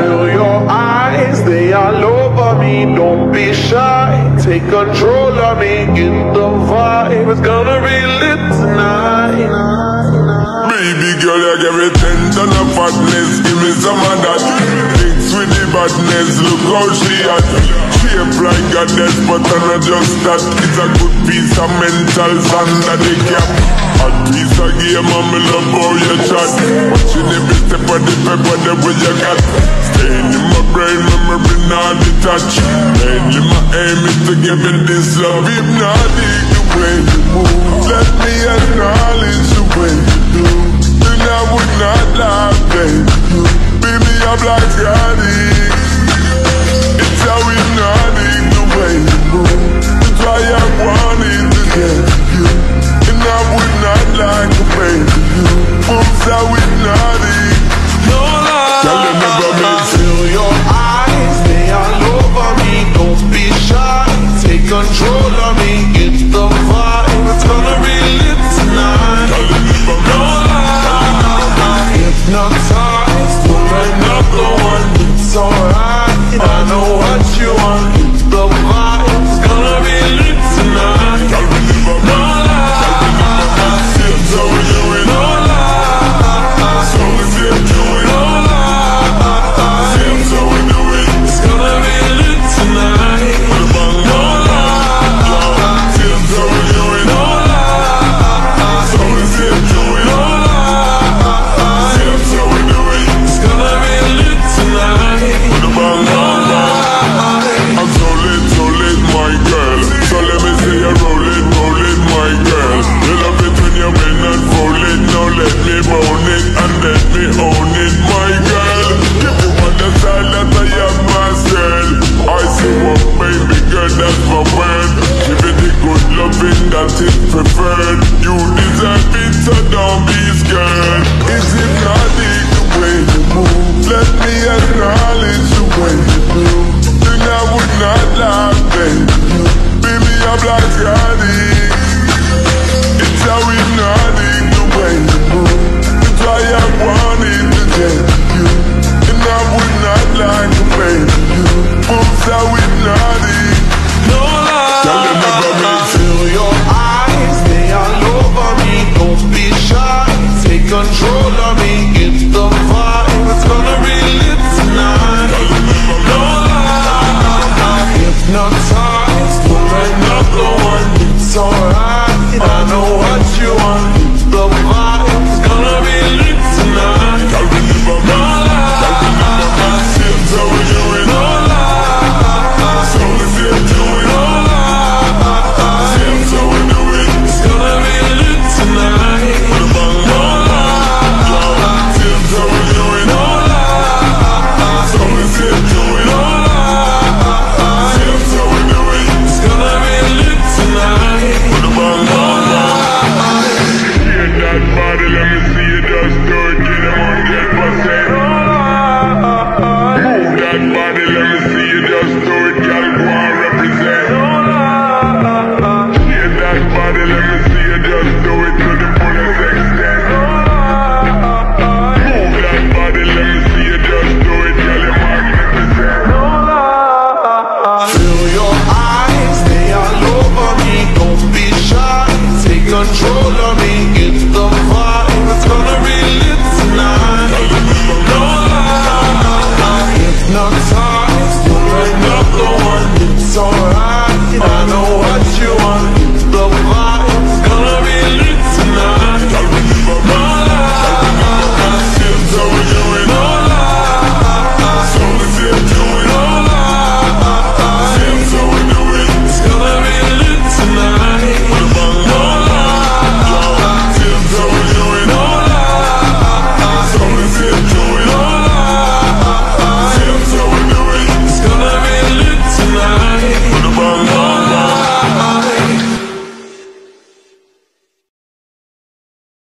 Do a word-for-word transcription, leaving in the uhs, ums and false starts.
feel your eyes, they all over me. Don't be shy, take control of me. Get the vibe, it's gonna be lit tonight. Baby girl, you give me ten ton of fatness. Give me some of that. Mix with the badness, look how she at. Shape like a death, but I'm not just that. It's a good piece of mental sand that they cap. A piece of game, and me love how you chat. Watching every step of the pepper, the way you got. Staying in my brain, memory not detached. Mainly my aim is to give it this love. Hypnotic the way you move. Let me acknowledge the way you do. Then I would not lie, baby. Baby, I'm like addict. It's how hypnotic the way you move. That's why I wanted to get you. And I would not like to baby you. Moves how hypnotic. No lie, Girl, you never miss. feel your eyes, they all over me. Don't be shy, take control of me. Get the vibe, it's gonna be lit tonight. Girl, you never No miss. lie, hypnotized, you're another one. It's alright, I know what you want. Get the vibe, it's gonna be lit tonight. Girl, you never No miss. lie, So we do it. no lie, So we do it. no lie. So we do it. It's gonna be lit tonight. No lie, So we do it. no lie, So we do it. no lie. So we do it. It's gonna be lit tonight. No lie. I'm so lit, so lit, my girl. So let me see you roll it, roll it, my girl. You love it when you win and roll it. Now let me own it and let me own it, my girl. Give me one the style that I have myself. I see what baby girl, that's my word. Give it the good loving that is preferred. You deserve it, so don't be scared. Is it not the